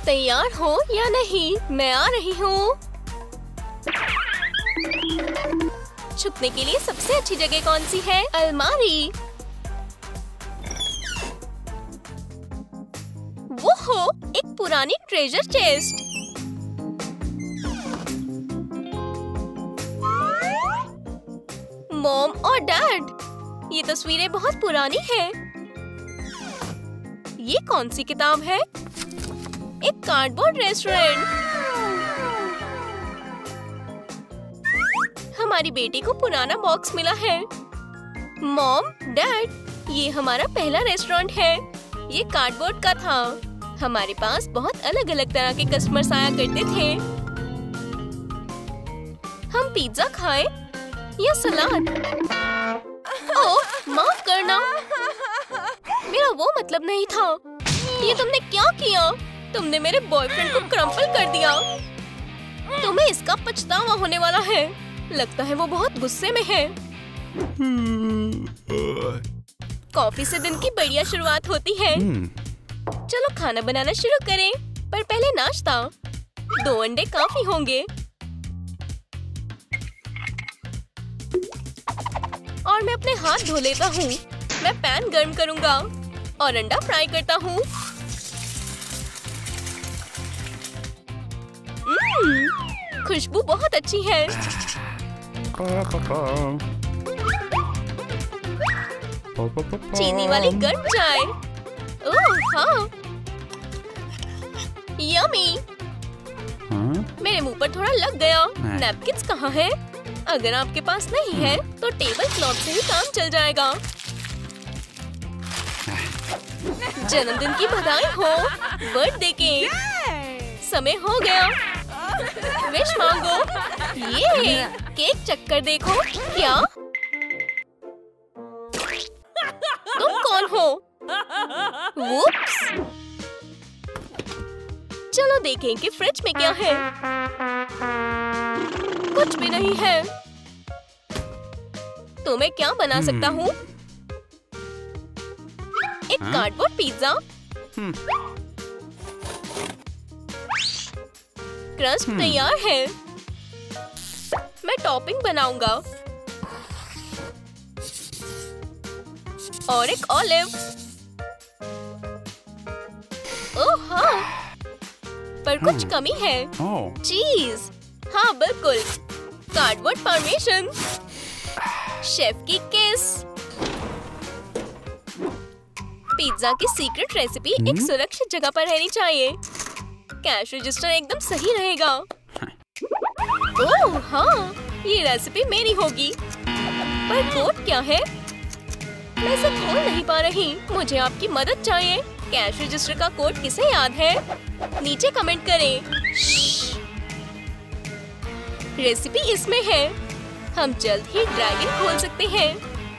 तैयार हो या नहीं? मैं आ रही हूँ। छुपने के लिए सबसे अच्छी जगह कौन सी है? अलमारी। वो हो, एक पुरानी ट्रेजर चेस्ट। मॉम और डैड, ये तस्वीरें बहुत पुरानी हैं। ये कौन सी किताब है? एक कार्डबोर्ड रेस्टोरेंट। हमारी बेटी को पुराना बॉक्स मिला है। मॉम, डैड, ये हमारा पहला रेस्टोरेंट है। ये कार्डबोर्ड का था। हमारे पास बहुत अलग अलग तरह के कस्टमर्स आया करते थे। हम पिज्जा खाएं या सलाद? ओह, माफ करना, मेरा वो मतलब नहीं था। ये तुमने क्या किया? तुमने मेरे बॉयफ्रेंड को क्रम्पल कर दिया। तुम्हें इसका पछतावा होने वाला है। लगता है वो बहुत गुस्से में है। कॉफी से दिन की बढ़िया शुरुआत होती है। चलो खाना बनाना शुरू करें, पर पहले नाश्ता। 2 अंडे काफी होंगे। और मैं अपने हाथ धो लेता हूँ। मैं पैन गर्म करूंगा और अंडा फ्राई करता हूँ। खुशबू बहुत अच्छी है। चीनी वाली गर्म चाय। ओह हाँ, यम्मी। मेरे मुंह पर थोड़ा लग गया। नैपकिन्स कहाँ है? अगर आपके पास नहीं है तो टेबल क्लॉथ से ही काम चल जाएगा। जन्मदिन की बधाई हो। Birthday cake. समय हो गया। विश मांगो। ये केक चक्कर देखो। क्या तुम कौन हो? वुप्स। चलो देखें कि फ्रिज में क्या है। कुछ भी नहीं है। तो मैं क्या बना सकता हूँ? एक कार्डबोर्ड पिज्जा। क्रस्ट तैयार है। मैं टॉपिंग बनाऊंगा और एक ऑलिव। ओह हाँ, पर कुछ कमी है। चीज। हाँ बिल्कुल। कार्डबोर्ड पार्मेशन। शेफ की किस। पिज्जा की सीक्रेट रेसिपी एक सुरक्षित जगह पर रहनी चाहिए। कैश रजिस्टर एकदम सही रहेगा। ओह हाँ, ये रेसिपी मेरी होगी। पर कोड क्या है? मैं इसे खोल नहीं पा रही। मुझे आपकी मदद चाहिए। कैश रजिस्टर का कोड किसे याद है? नीचे कमेंट करें। रेसिपी इसमें है। हम जल्द ही ड्रैगन खोल सकते हैं।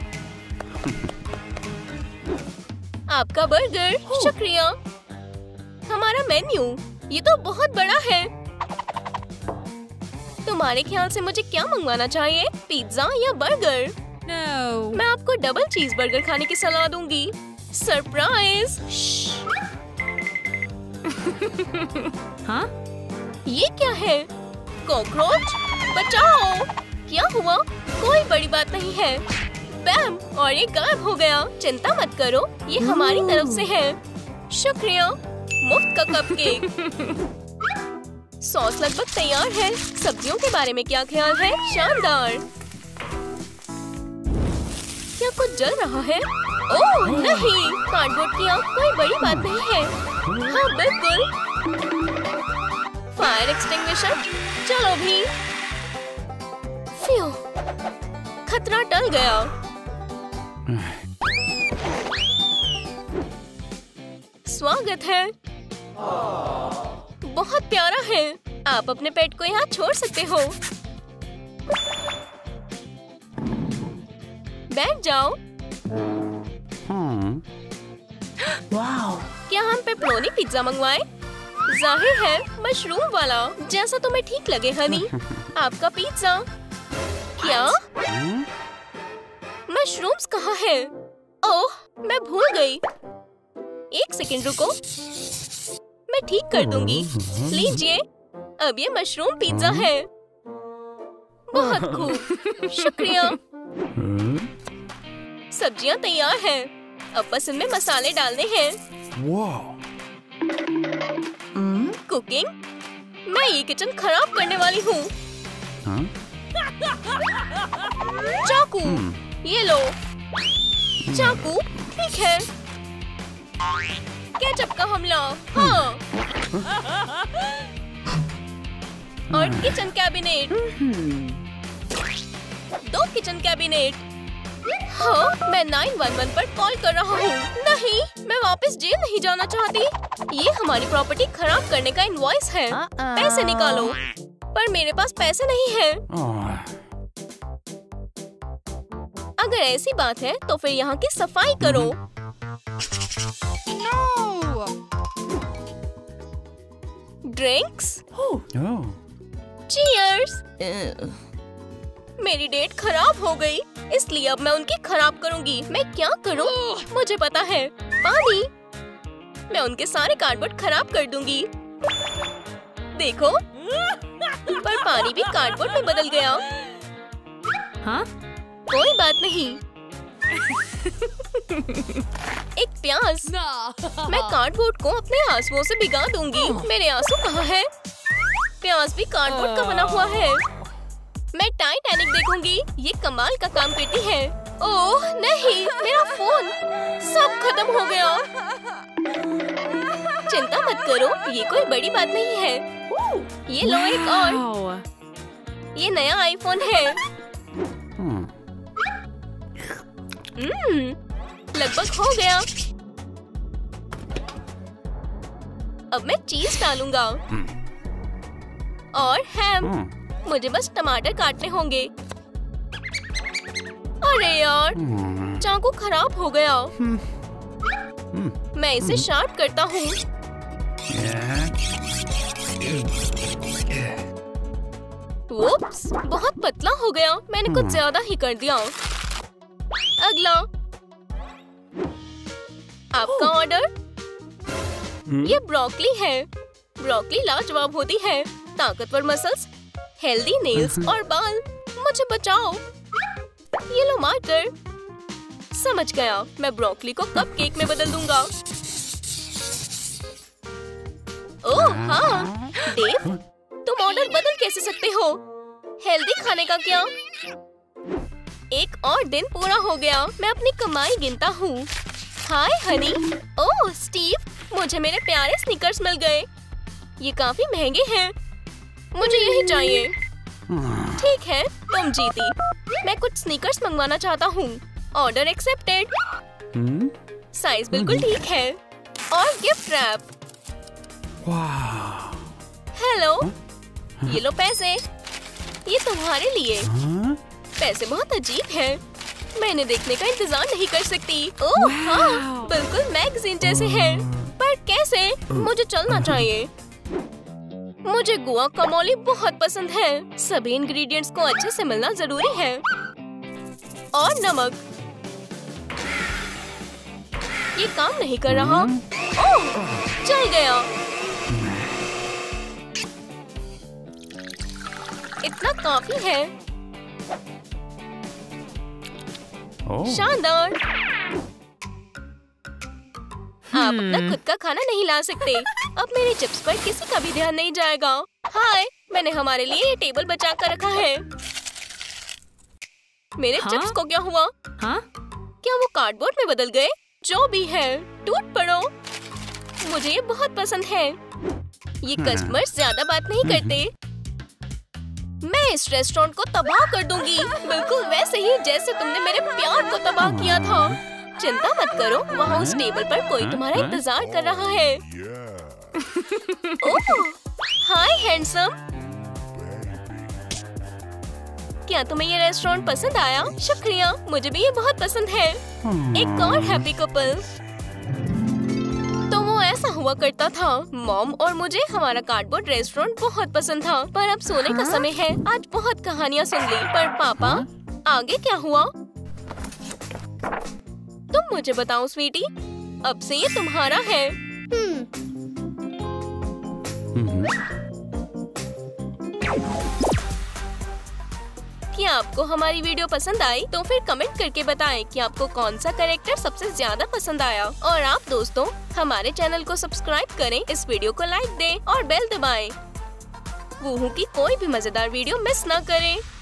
आपका बर्गर। शुक्रिया। हमारा मेन्यू, ये तो बहुत बड़ा है। तुम्हारे ख्याल से मुझे क्या मंगवाना चाहिए? पिज्जा या बर्गर? No. मैं आपको डबल चीज बर्गर खाने की सलाह दूंगी। सरप्राइज। हाँ? ये क्या है? कॉकरोच? बचाओ! क्या हुआ? कोई बड़ी बात नहीं है। बैम! और ये गायब हो गया। चिंता मत करो, ये हमारी तरफ से है। शुक्रिया। मुफ्त का कपकेक। सॉस लगभग तैयार है। सब्जियों के बारे में क्या ख्याल है? शानदार। क्या कुछ जल रहा है? ओह नहीं, कार्डबोर्ड की आग कोई बड़ी बात नहीं है। हाँ बिल्कुल। Fire extinguisher. चलो भी। फ्यू, खतरा टल गया। स्वागत है। बहुत प्यारा है। आप अपने पेट को यहाँ छोड़ सकते हो। बैठ जाओ। Wow. क्या हम पेपरोनी पिज्जा मंगवाएं? जाहिर है मशरूम वाला, जैसा तुम्हें ठीक लगे हनी। आपका पिज्जा। क्या? मशरूम्स कहाँ है? ओह, मैं भूल गई। एक सेकंड रुको। मैं ठीक कर दूंगी। लीजिए, अब ये मशरूम पिज्जा है। बहुत खूब, शुक्रिया। सब्जियां तैयार हैं। अब बस इनमें मसाले डालने हैं। कुकिंग? मैं ये किचन खराब करने वाली हूँ। चाकू, ये लो। चाकू, ठीक है। केचप का हमला, हाँ। और किचन कैबिनेट। 2 kitchen cabinet. हाँ, मैं 911 पर कॉल कर रहा हूँ। नहीं, मैं वापस जेल नहीं जाना चाहती। ये हमारी प्रॉपर्टी खराब करने का इनवॉइस है। पैसे निकालो। पर मेरे पास पैसे नहीं है। अगर ऐसी बात है तो फिर यहाँ की सफाई करो। ड्रिंक्स? चीयर्स! मेरी डेट खराब हो गई, इसलिए अब मैं उनकी खराब करूंगी। मैं क्या करूं? मुझे पता है। पानी! मैं उनके सारे कार्डबोर्ड खराब कर दूंगी। देखो, पर पानी भी कार्डबोर्ड में बदल गया। हाँ? कोई बात नहीं। एक प्याज। मैं कार्डबोर्ड को अपने आंसुओं से भिगा दूंगी। मेरे आंसू कहाँ हैं? प्याज भी कार्डबोर्ड का बना हुआ है। मैं टाइटैनिक देखूंगी। ये कमाल का काम करती है। ओह नहीं, मेरा फोन सब खत्म हो गया। चिंता मत करो, ये कोई बड़ी बात नहीं है। ये लो एक और। ये नया आईफोन है। लगभग हो गया। अब मैं चीज डालूंगा और हैम। मुझे बस टमाटर काटने होंगे। अरे यार, चाकू खराब हो गया। मैं इसे शार्प करता हूँ। उप्स, बहुत पतला हो गया। मैंने कुछ ज्यादा ही कर दिया। अगला, आपका ऑर्डर। ये ब्रोकली है। ब्रोकली लाजवाब होती है। ताकतवर मसल्स, हेल्दी नेल्स और बाल। मुझे बचाओ। ये लो मार्कर। समझ गया। मैं ब्रोकली को कपकेक में बदल दूंगा। ओह हाँ, डेव, तुम ऑर्डर बदल कैसे सकते हो? हेल्दी खाने का क्या? एक और दिन पूरा हो गया। मैं अपनी कमाई गिनता हूँ। हाय हनी। ओह स्टीव, मुझे मेरे प्यारे स्नीकर्स मिल गए। ये काफी महंगे हैं। मुझे यही चाहिए। ठीक है, तुम जीती। मैं कुछ स्नीकर्स मंगवाना चाहता हूँ। Order accepted. साइज बिल्कुल ठीक है। और गिफ्ट रैप। हेलो, ये लो पैसे। ये तुम्हारे लिए। पैसे बहुत अजीब हैं। मैं इन्हें देखने का इंतजार नहीं कर सकती। ओह हाँ, बिल्कुल मैगजीन जैसे हैं। पर कैसे? मुझे चलना चाहिए। मुझे गुआकामोली बहुत पसंद है। सभी इंग्रेडिएंट्स को अच्छे से मिलना जरूरी है। और नमक। ये काम नहीं कर रहा। ओह, चल गया। इतना काफी है। शानदार। आप अपना खुद का खाना नहीं ला सकते। अब मेरे चिप्स पर किसी का भी ध्यान नहीं जाएगा। हाय, मैंने हमारे लिए ये टेबल बचा कर रखा है। मेरे चिप्स को क्या हुआ? क्या वो कार्डबोर्ड में बदल गए? जो भी है, टूट पड़ो। मुझे ये बहुत पसंद है। ये कस्टमर्स ज्यादा बात नहीं करते। मैं इस रेस्टोरेंट को तबाह कर दूंगी, बिल्कुल वैसे ही जैसे तुमने मेरे प्यार को तबाह किया था। चिंता मत करो, वहाँ उस टेबल पर कोई तुम्हारा इंतजार कर रहा है। Oh, hi handsome. क्या तुम्हें ये रेस्टोरेंट पसंद आया? शुक्रिया, मुझे भी ये बहुत पसंद है। एक और हैप्पी कपल। तो वो ऐसा हुआ करता था। मॉम और मुझे हमारा कार्डबोर्ड रेस्टोरेंट बहुत पसंद था, पर अब सोने का समय है। आज बहुत कहानियाँ सुन ली, पर पापा, आगे क्या हुआ? तुम मुझे बताओ स्वीटी। अब से ये तुम्हारा है। क्या आपको हमारी वीडियो पसंद आई? तो फिर कमेंट करके बताएं कि आपको कौन सा कैरेक्टर सबसे ज्यादा पसंद आया। और आप दोस्तों हमारे चैनल को सब्सक्राइब करें, इस वीडियो को लाइक दें और बेल दबाएं। वूहू की कोई भी मजेदार वीडियो मिस ना करें।